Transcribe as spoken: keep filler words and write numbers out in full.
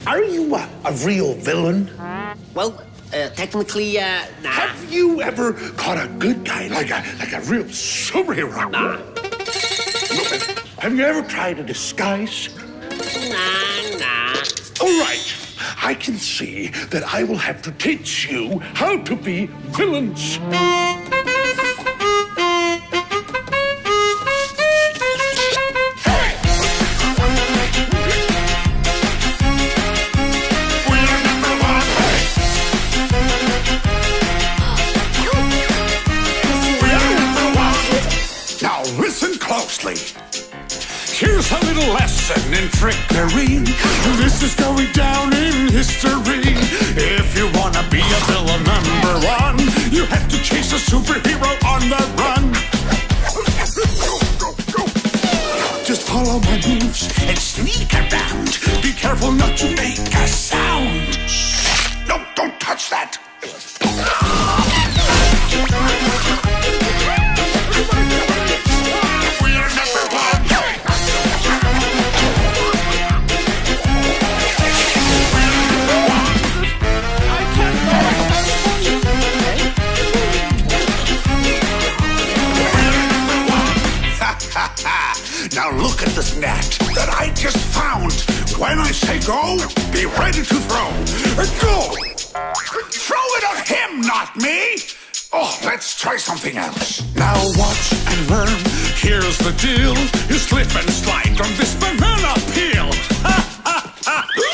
Are you a, a real villain? Well, uh, technically, uh, nah. Have you ever caught a good guy, like a like a real superhero? Nah. Have you ever tried a disguise? Nah, nah. All right. I can see that I will have to teach you how to be villains. Here's a little lesson in trickery. This is going down in history. If you wanna be a villain number one, you have to chase a superhero on the run. Just follow my moves and sneak around. Be careful not to make a sound. No, don't touch that. Now look at this net that I just found. When I say go, be ready to throw. Go! Throw it at him, not me! Oh, let's try something else. Now watch and learn. Here's the deal. You slip and slide on this banana peel. Ha ha ha!